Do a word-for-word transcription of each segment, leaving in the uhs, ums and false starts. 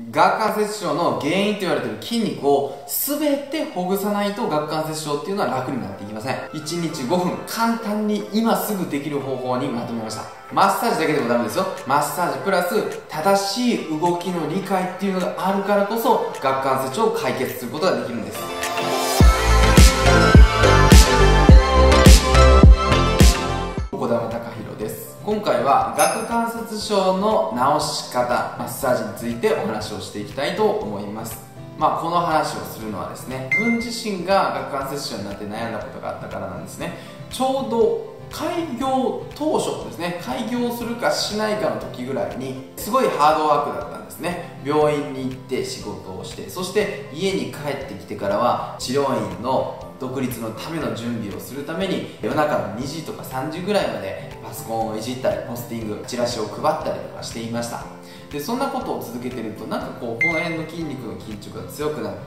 顎関節症の原因と言われている筋肉を全てほぐさないと顎関節症っていうのは楽になっていきません。いちにちごふん簡単に今すぐできる方法にまとめました。マッサージだけでもダメですよ。マッサージプラス正しい動きの理解っていうのがあるからこそ顎関節症を解決することができるんです。小玉貴弘です。今回は顎関節症の治し方、マッサージについてお話をしていきたいと思います。まあこの話をするのはですね、自分自身が顎関節症になって悩んだことがあったからなんですね。ちょうど開業当初ですね、開業するかしないかの時ぐらいにすごいハードワークだったんですね。病院に行って仕事をして、そして家に帰ってきてからは治療院の独立のための準備をするために夜中のにじとかさんじぐらいまでパソコンをいじったりポスティングチラシを配ったりとかしていました。でそんなことを続けてるとなんかこうこの辺の筋肉の緊張が強くなって、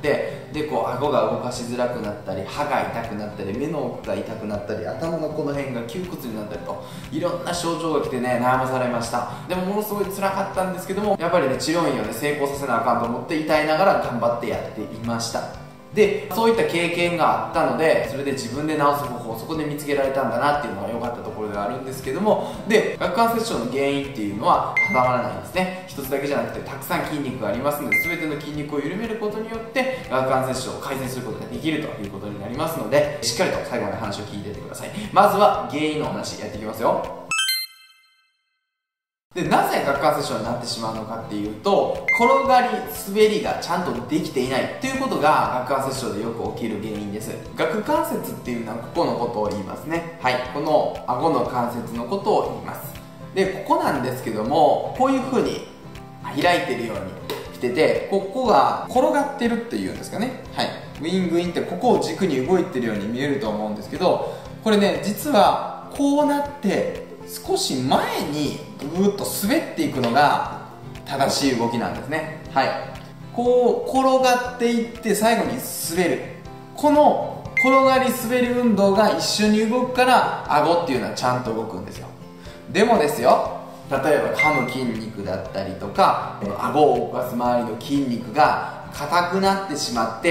でこう顎が動かしづらくなったり、歯が痛くなったり、目の奥が痛くなったり、頭のこの辺が窮屈になったりといろんな症状が来てね、悩まされました。でもものすごい辛かったんですけども、やっぱりね治療院をね成功させなあかんと思って痛いながら頑張ってやっていました。でそういった経験があったので、それで自分で治す方法をそこで見つけられたんだなっていうのが良かったところではあるんですけども、で顎関節症の原因っていうのは定まらないんですね。一つだけじゃなくてたくさん筋肉がありますので、全ての筋肉を緩めることによって顎関節症を改善することができるということになりますので、しっかりと最後まで話を聞いていてください。まずは原因のお話やっていきますよ。でなぜ顎関節症になってしまうのかっていうと、転がり滑りがちゃんとできていないっていうことが顎関節症でよく起きる原因です。顎関節っていうのはここのことを言いますね。はい、この顎の関節のことを言います。でここなんですけども、こういう風に開いてるようにしてて、ここが転がってるっていうんですかね。はい、グイングインってここを軸に動いてるように見えると思うんですけど、これね実はこうなって少し前にぐーっと滑っていくのが正しい動きなんですね。はい、こう転がっていって最後に滑る、この転がり滑り運動が一緒に動くから顎っていうのはちゃんと動くんですよ。でもですよ、例えば噛む筋肉だったりとか顎を動かす周りの筋肉が硬くなってしまって、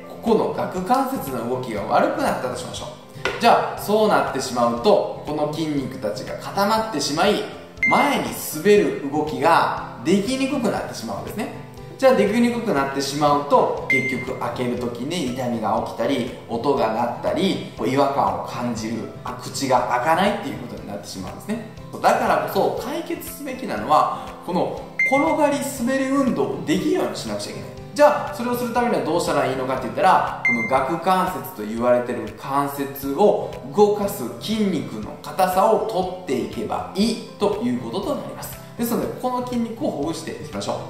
ここの顎関節の動きが悪くなったとしましょう。じゃあそうなってしまうと、この筋肉たちが固まってしまい、前に滑る動きができにくくなってしまうんですね。じゃあできにくくなってしまうと、結局開ける時に痛みが起きたり、音が鳴ったり、違和感を感じる、口が開かないっていうことになってしまうんですね。だからこそ解決すべきなのは、この転がり滑り運動をできるようにしなくちゃいけない。じゃあそれをするためにはどうしたらいいのかって言ったら、この顎関節と言われている関節を動かす筋肉の硬さを取っていけばいいということとなります。ですのでこの筋肉をほぐしていきましょう。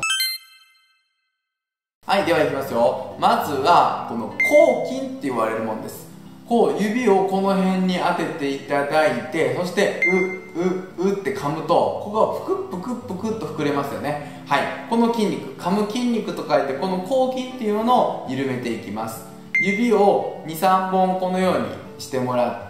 はい、ではいきますよ。まずはこの咬筋って言われるものです。こう指をこの辺に当てていただいて、そしてうううって噛むと、ここがぷくぷくぷくっと膨れますよね。はい、この筋肉、噛む筋肉と書いてこの咬筋っていうのを緩めていきます。指をにさんぼんこのようにしてもらって、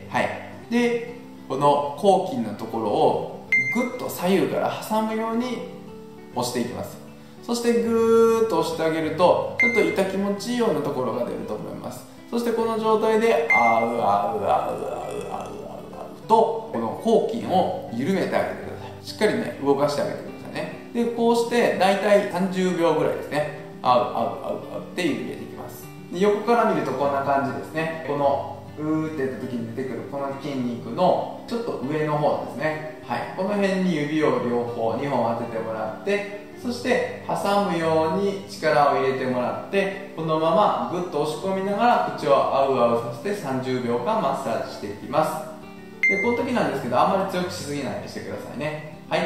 はい、でこの咬筋のところをぐっと左右から挟むように押していきます。そしてぐーっと押してあげると、ちょっと痛気持ちいいようなところが出ると思います。そしてこの状態であうあうあうあうあうあうあうと、この咬筋を緩めてあげてください。しっかりね動かしてあげてくださいね。でこうしてだいたいさんじゅうびょうぐらいですね、あうあうあうあうって緩めていきます。で横から見るとこんな感じですね。このうーってやった時に出てくるこの筋肉のちょっと上の方ですね。はい、この辺に指を両方にほん当ててもらって、そして挟むように力を入れてもらって、このままぐっと押し込みながら口をあうあうさせてさんじゅうびょうかんマッサージしていきます。でこの時なんですけど、あんまり強くしすぎないようにしてくださいね。はい、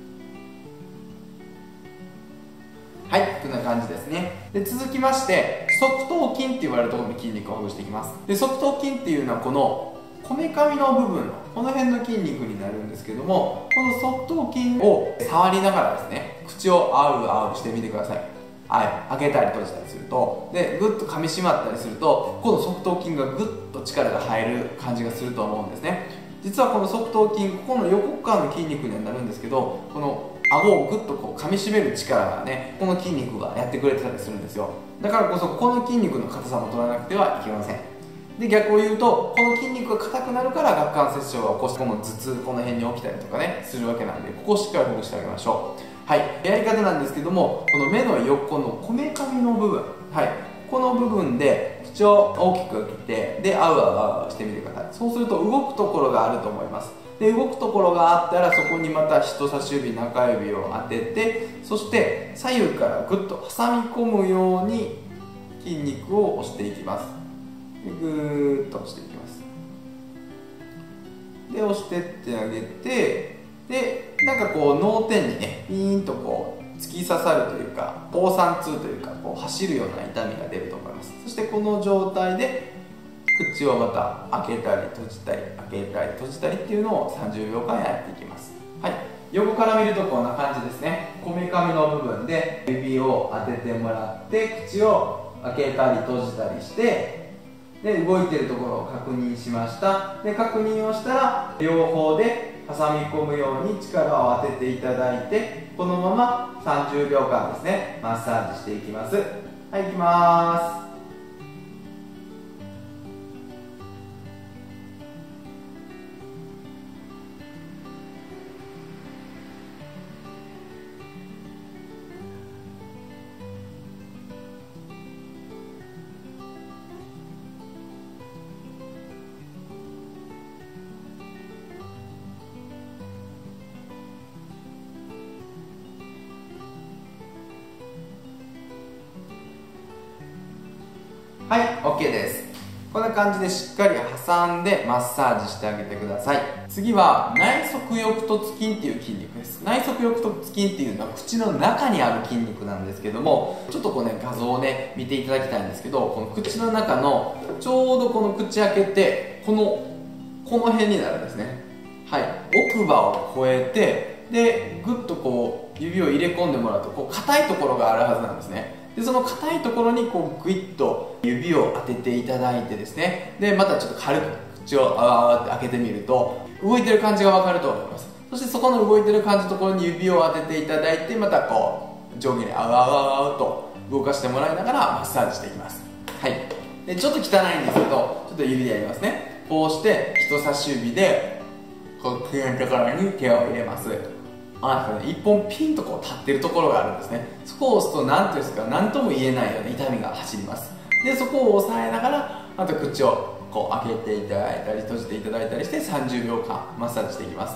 はい、こんな感じですね。で続きまして側頭筋って言われるところの筋肉をほぐしていきます。で側頭筋っていうのはこのこめかみの部分のこの辺の筋肉になるんですけども、この側頭筋を触りながらですね、口をあうあうしてみてください。はい、開けたり閉じたりすると、でぐっと噛み締まったりすると、この側頭筋がぐっと力が入る感じがすると思うんですね。実はこの側頭筋、ここの横側の筋肉にはなるんですけど、この顎をぐっとこう噛み締める力がね、この筋肉がやってくれてたりするんですよ。だからこそこの筋肉の硬さも取らなくてはいけません。で逆を言うと、この筋肉が硬くなるから顎関節症が起こして、この頭痛この辺に起きたりとかねするわけなんで、ここをしっかりほぐしてあげましょう。はい、やり方なんですけども、この目の横のこめかみの部分、はい、この部分で口を大きく開けて、であうあうあうあうしてみてください。そうすると動くところがあると思います。で動くところがあったら、そこにまた人差し指中指を当てて、そして左右からぐっと挟み込むように筋肉を押していきます。でぐーっと押していきます。で押してってあげて、でなんかこう脳天にねピーンとこう突き刺さるというか、放散痛というか、こう走るような痛みが出ると思います。そしてこの状態で口をまた開けたり閉じたり開けたり閉じたりっていうのをさんじゅうびょうかんやっていきます。はい、横から見るとこんな感じですね。こめかみの部分で指を当ててもらって、口を開けたり閉じたりして、で動いてるところを確認しました。で確認をしたら、両方で挟み込むように力を当てていただいて、このままさんじゅうびょうかんですね、マッサージしていきます。はい、いきます。はい、OK です。こんな感じでしっかり挟んでマッサージしてあげてください。次は内側翼突筋っていう筋肉です。内側翼突筋っていうのは口の中にある筋肉なんですけども、ちょっとこうね画像をね見ていただきたいんですけど、この口の中のちょうどこの口開けて、このこの辺になるんですね。はい、奥歯を越えて、でぐっとこう指を入れ込んでもらうと、こう硬いところがあるはずなんですね。でその硬いところにこうグイッと指を当てていただいてですね、でまたちょっと軽く口をあわあわって開けてみると、動いてる感じが分かると思います。そしてそこの動いてる感じのところに指を当てていただいて、またこう上下にあわあわあわと動かしてもらいながらマッサージしていきます。はい、でちょっと汚いんですけど、ちょっと指でやりますね。こうして人差し指でこう口のところに手を入れます。あ、一本ピンとこう立ってるところがあるんですね。そこを押すと何ていうんですか、何とも言えないような痛みが走ります。でそこを押さえながら、あと口をこう開けていただいたり閉じていただいたりしてさんじゅうびょうかんマッサージしていきます。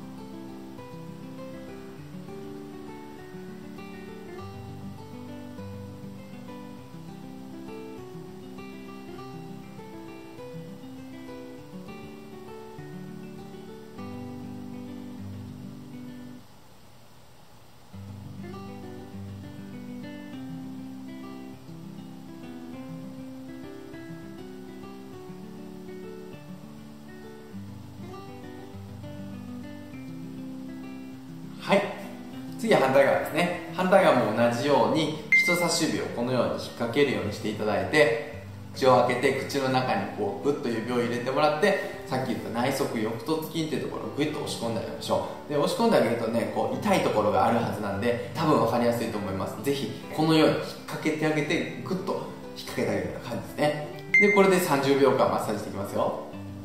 はい、次は反対側ですね。反対側も同じように人差し指をこのように引っ掛けるようにしていただいて、口を開けて口の中にこうグッと指を入れてもらって、さっき言った内側翼突筋っていうところをグイッと押し込んであげましょう。で押し込んであげるとね、こう痛いところがあるはずなんで、多分分かりやすいと思います。ぜひこのように引っ掛けてあげて、グッと引っ掛けてあげるような感じですね。でこれでさんじゅうびょうかんマッサージしていきますよ。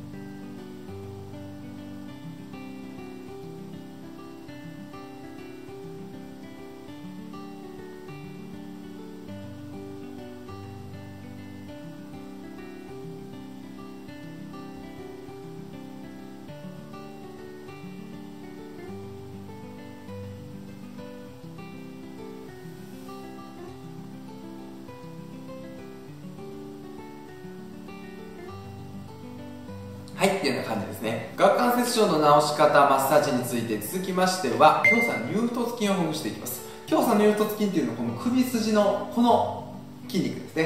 はい、っていうような感じですね。顎関節症の治し方、マッサージについて続きましては、胸鎖乳突筋をほぐしていきます。胸鎖乳突筋っていうのはこの首筋のこの筋肉ですね。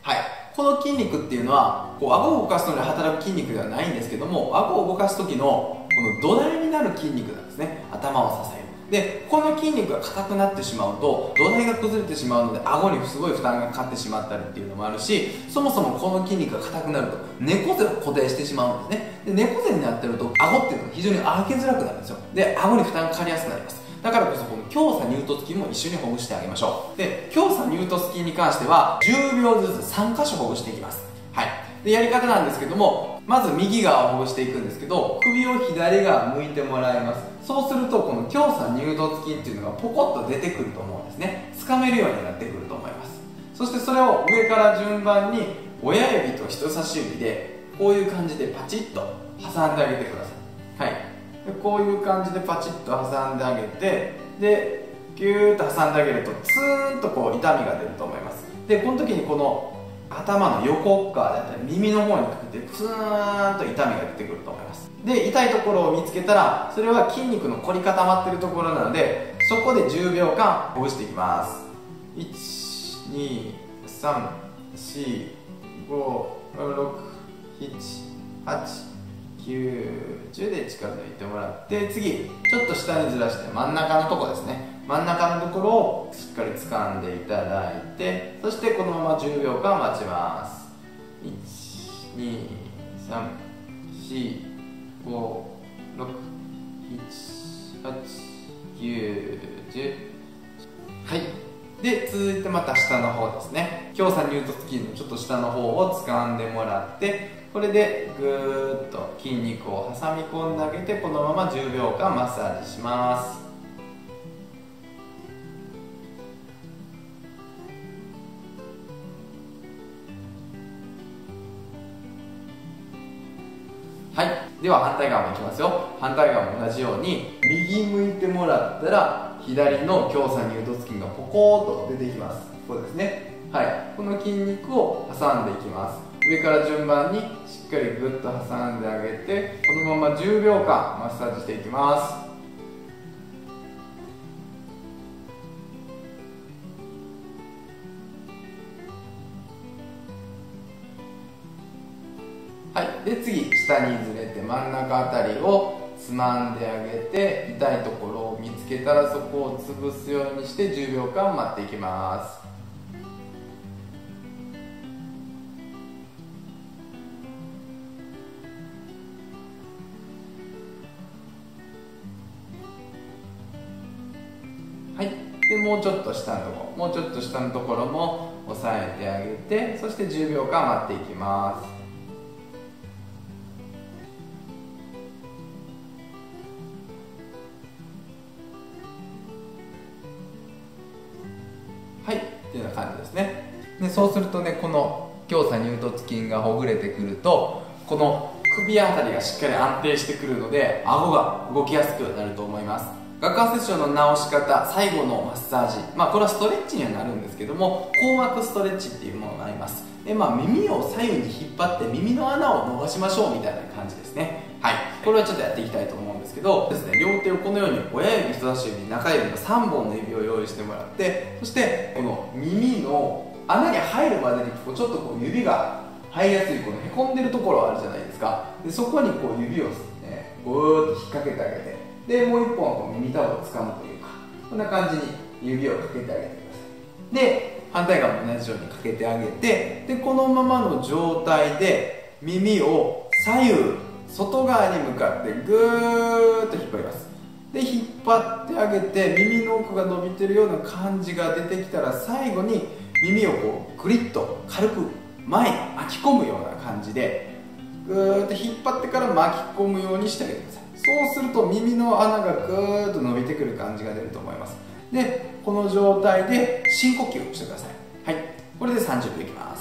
はい。この筋肉っていうのは、こう、顎を動かすのに働く筋肉ではないんですけども、顎を動かす時の、この土台になる筋肉なんですね。頭を支える。で、この筋肉が硬くなってしまうと、土台が崩れてしまうので、顎にすごい負担がかかってしまったりっていうのもあるし、そもそもこの筋肉が硬くなると、猫背を固定してしまうんですね。で、猫背になってると、顎っていうのが非常に開けづらくなるんですよ。で、顎に負担がかかりやすくなります。だからこそこの強鎖乳突筋も一緒にほぐしてあげましょう。で、強鎖乳突筋に関してはじゅうびょうずつさんかしょほぐしていきます。はい。で、やり方なんですけども、まず右側をほぐしていくんですけど、首を左側向いてもらいます。そうするとこの強鎖乳突筋っていうのがポコッと出てくると思うんですね。掴めるようになってくると思います。そしてそれを上から順番に親指と人差し指でこういう感じでパチッと挟んであげてください。はい。でこういう感じでパチッと挟んであげて、でギューッと挟んであげるとツーンとこう痛みが出ると思います。でこの時にこの頭の横側であったり耳の方にかけてツーンと痛みが出てくると思います。で痛いところを見つけたら、それは筋肉の凝り固まってるところなので、そこでじゅうびょうかんほぐしていきます。いち、に、さん、し、ご、ろく、なな、はち、きゅう、じゅうで力抜いてもらって、次ちょっと下にずらして真ん中のとこですね、真ん中のところをしっかり掴んでいただいて、そしてこのままじゅうびょうかん待ちます。いち、に、さん、し、ご、ろく、なな、はち、きゅう、じゅう。はい。で続いてまた下の方ですね、強鎖乳突筋のちょっと下の方を掴んでもらって、これでぐーっと筋肉を挟み込んであげて、このままじゅうびょうかんマッサージします。はい。では反対側もいきますよ。反対側も同じように右向いてもらったら左の強鎖乳突筋がポコーっと出てきます。こうですね。はい。この筋肉を挟んでいきます。上から順番にしっかりグッと挟んであげて、このままじゅうびょうかんマッサージしていきます。はい、で次下にずれて真ん中あたりをつまんであげて、痛いところを見つけたらそこを潰すようにしてじゅうびょうかん待っていきます。はい、でもうちょっと下のところもうちょっと下のところも押さえてあげて、そしてじゅうびょうかん待っていきます。はい、っていうような感じですね。でそうするとね、この強鎖乳突筋がほぐれてくると、この首あたりがしっかり安定してくるので、顎が動きやすくなると思います。顎関節症の直し方、最後のマッサージ、まあこれはストレッチにはなるんですけども、硬膜ストレッチっていうものがあります。でまあ耳を左右に引っ張って耳の穴を伸ばしましょうみたいな感じですね。はい、これはちょっとやっていきたいと思うんですけどですね、両手をこのように親指、人差し指、中指のさんぼんの指を用意してもらって、そしてこの耳の穴に入るまでにこうちょっとこう指が入りやすいこのへこんでるところあるじゃないですか。でそこにこう指をねぐーっと引っ掛けてあげて、でもう一本こう耳たぶを掴むというか、こんな感じに指をかけてあげてください。で反対側も同じようにかけてあげて、でこのままの状態で耳を左右外側に向かってぐーっと引っ張ります。で引っ張ってあげて、耳の奥が伸びてるような感じが出てきたら、最後に耳をこうグリッと軽く前に巻き込むような感じでぐーっと引っ張ってから巻き込むようにしてあげてください。そうすると耳の穴がぐーっと伸びてくる感じが出ると思います。でこの状態で深呼吸をしてください。はい、これでさんじゅっぷんいきます。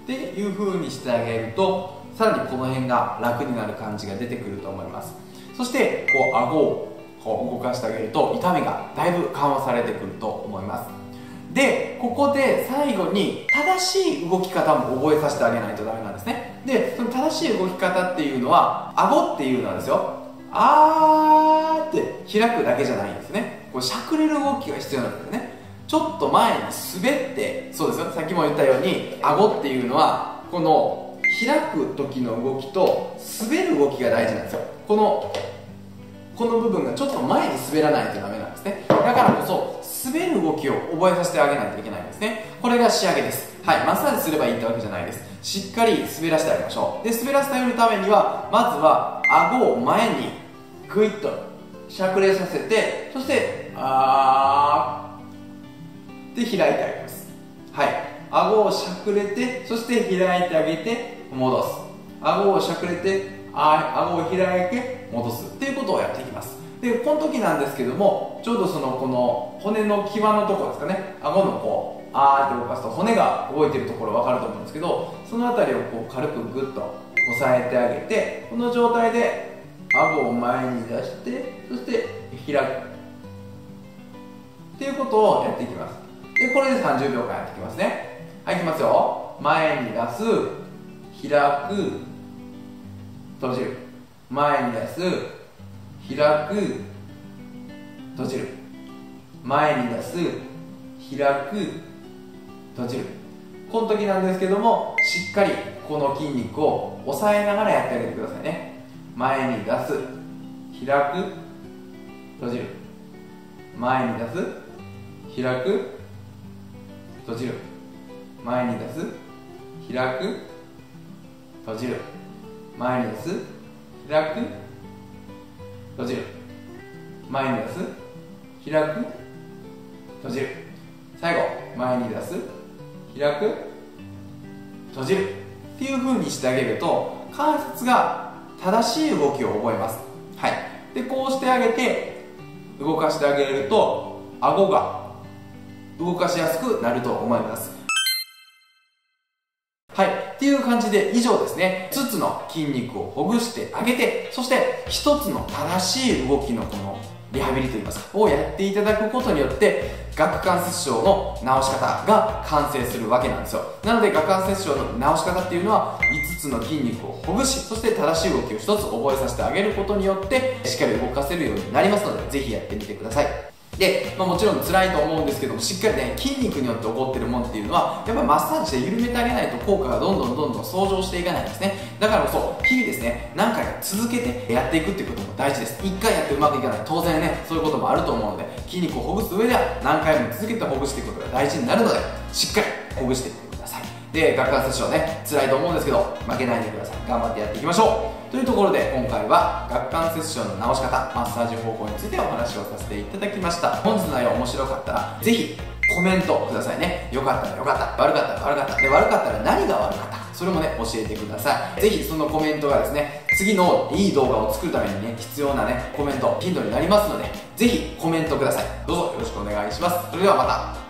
っていう風にしてあげると、さらにこの辺が楽になる感じが出てくると思います。そしてこう顎をこう動かしてあげると痛みがだいぶ緩和されてくると思います。でここで最後に正しい動き方も覚えさせてあげないとダメなんですね。でその正しい動き方っていうのは、顎っていうのはですよ、あーって開くだけじゃないんですね。こうしゃくれる動きが必要なんですよね。ちょっと前に滑って、そうですよ、さっきも言ったように顎っていうのはこの開く時の動きと滑る動きが大事なんですよ。このこの部分がちょっと前に滑らないとダメなんですね。だからこそ滑る動きを覚えさせてあげないといけないんですね。これが仕上げです。はい、マッサージすればいいってわけじゃないです。しっかり滑らせてあげましょう。で滑らせてあげるためには、まずは顎を前にグイッとしゃくれさせて、そしてあーって開いてあげます。はい、顎をしゃくれて、そして開いてあげて戻す。顎をしゃくれて、あ顎を開いて戻すっていうことをやっていきます。でこの時なんですけども、ちょうどそのこの骨の際のところですかね、顎のこうあーって動かすと骨が動いてるところ分かると思うんですけど、その辺りをこう軽くグッと押さえてあげて、この状態で顎を前に出して、そして開くっていうことをやっていきます。でこれでさんじゅうびょうかんやっていきますね。はい、いきますよ。前に出す、開く、閉じる、前に出す、開く、閉じる、前に出す、開く、閉じる。この時なんですけども、しっかりこの筋肉を押さえながらやってあげてくださいね。前に出す、開く、閉じる、前に出す、開く、閉じる、前に出す、開く、閉じる、前に出す、開く、閉じる、前に出す、開く、閉じる、最後前に出す、開く、閉じるっていう風にしてあげると、関節が正しい動きを覚えます。はい、でこうしてあげて動かしてあげると、顎が動かしやすくなると思います。はい、っていう感じで以上ですね、いつつの筋肉をほぐしてあげて、そしてひとつの正しい動きのこのリハビリといいますかをやっていただくことによって、顎関節症の治し方が完成するわけなんですよ。なので顎関節症の治し方っていうのは、いつつの筋肉をほぐし、そして正しい動きをひとつ覚えさせてあげることによってしっかり動かせるようになりますので、ぜひやってみてください。で、まあ、もちろん辛いと思うんですけども、しっかりね筋肉によって起こってるもんっていうのは、やっぱりマッサージで緩めてあげないと効果がどんどんどんどん相乗していかないんですね。だからこそ日々ですね、何回か続けてやっていくっていうことも大事です。いっかいやってうまくいかない、当然ねそういうこともあると思うので、筋肉をほぐす上では何回も続けてほぐしていくことが大事になるので、しっかりほぐしていってください。で顎関節症ね辛いと思うんですけど、負けないでください。頑張ってやっていきましょうというところで、今回は顎関節症の治し方、マッサージ方法についてお話をさせていただきました。本日の内容面白かったらぜひコメントくださいね。良かったら良かった、悪かったら悪かったで、悪かったら何が悪かった、それもね教えてください。ぜひそのコメントがですね、次のいい動画を作るためにね必要なねコメントヒントになりますので、ぜひコメントください。どうぞよろしくお願いします。それではまた。